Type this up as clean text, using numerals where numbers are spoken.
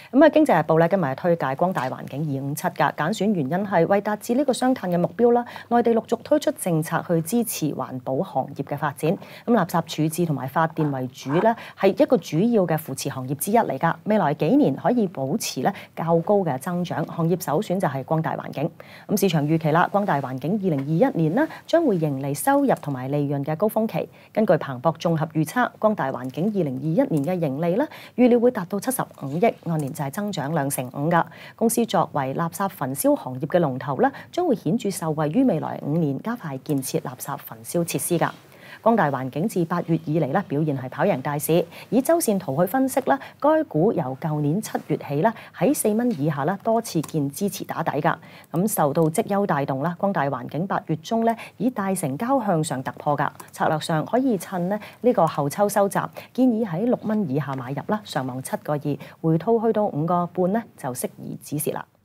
經濟日報咧今日係推介光大環境257㗎，揀選原因係為達至呢個雙碳嘅目標啦。內地陸續推出政策去支持環保行業嘅發展。垃圾處置同埋發電為主咧，係一個主要嘅扶持行業之一嚟㗎。未來幾年可以保持咧較高嘅增長，行業首選就係光大環境。市場預期啦，光大環境2021年呢將會迎嚟收入同埋利潤嘅高峰期。根據彭博綜合預測，光大環境2021年嘅盈利咧預料會達到75億，按年就係增長2.5%㗎。公司作為垃圾焚燒行業嘅龍頭咧，將會顯著受惠於未來5年加快建設垃圾焚燒設施㗎。光大環境自8月以嚟咧表現係跑贏大市，以周線圖去分析啦，該股由舊年7月起咧喺4蚊以下啦多次見支持打底㗎。受到績優帶動啦，光大環境8月中咧以大成交向上突破㗎。策略上可以趁呢個後抽收集，建議喺6蚊以下買入啦，上望7個2，回吐去到5個半咧就適宜止蝕啦。